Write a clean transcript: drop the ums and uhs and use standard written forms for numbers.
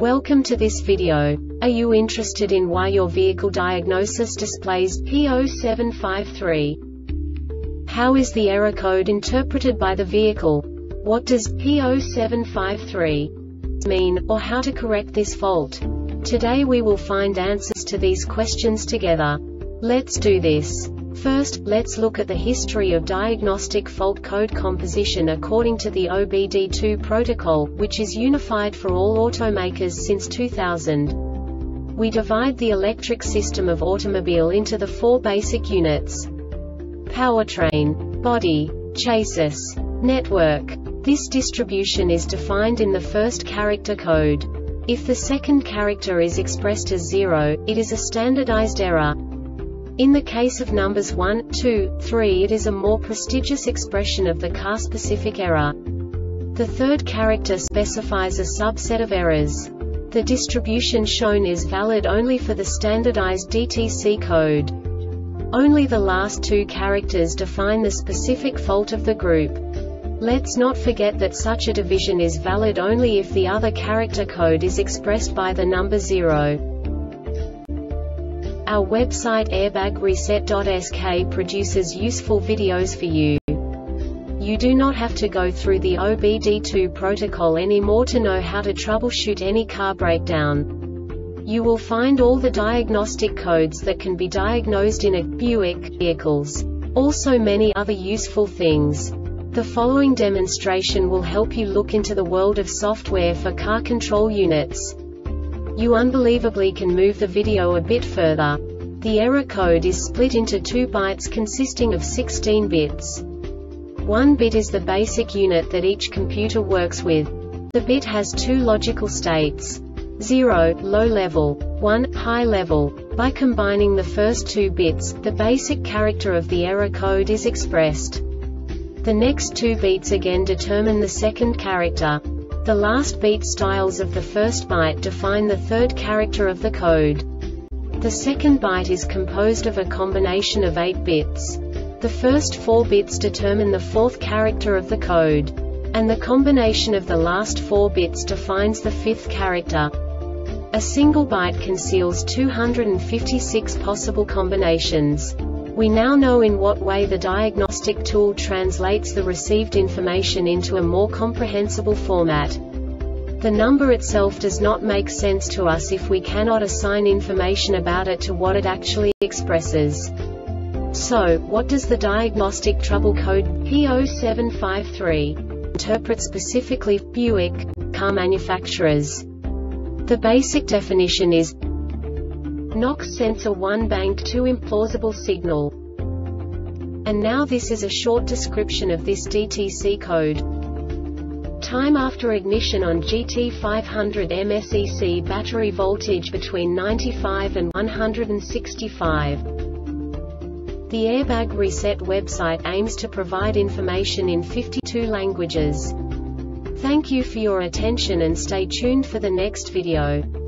Welcome to this video. Are you interested in why your vehicle diagnosis displays P0753? How is the error code interpreted by the vehicle? What does P0753 mean, or how to correct this fault? Today we will find answers to these questions together. Let's do this. First, let's look at the history of diagnostic fault code composition according to the OBD2 protocol, which is unified for all automakers since 2000. We divide the electric system of automobile into the four basic units: powertrain, body, chassis, network. This distribution is defined in the first character code. If the second character is expressed as 0, it is a standardized error. In the case of numbers 1, 2, 3, it is a more prestigious expression of the car-specific error. The third character specifies a subset of errors. The distribution shown is valid only for the standardized DTC code. Only the last two characters define the specific fault of the group. Let's not forget that such a division is valid only if the other character code is expressed by the number 0. Our website airbagreset.sk produces useful videos for you. You do not have to go through the OBD2 protocol anymore to know how to troubleshoot any car breakdown. You will find all the diagnostic codes that can be diagnosed in a Buick vehicles. Also many other useful things. The following demonstration will help you look into the world of software for car control units. You unbelievably can move the video a bit further. The error code is split into 2 bytes consisting of 16 bits. 1 bit is the basic unit that each computer works with. The bit has 2 logical states: 0, low level, 1, high level. By combining the first 2 bits, the basic character of the error code is expressed. The next 2 beats again determine the second character. The last beat styles of the first byte define the third character of the code. The second byte is composed of a combination of 8 bits. The first 4 bits determine the fourth character of the code. And the combination of the last 4 bits defines the fifth character. A single byte conceals 256 possible combinations. We now know in what way the diagnostic tool translates the received information into a more comprehensible format. The number itself does not make sense to us if we cannot assign information about it to what it actually expresses. So, what does the diagnostic trouble code P0753 interpret specifically for Buick car manufacturers? The basic definition is NOx sensor 1 bank 2 implausible signal. And now this is a short description of this DTC code. Time after ignition on GT500 MSEC battery voltage between 95 and 165. The Airbag Reset website aims to provide information in 52 languages. Thank you for your attention and stay tuned for the next video.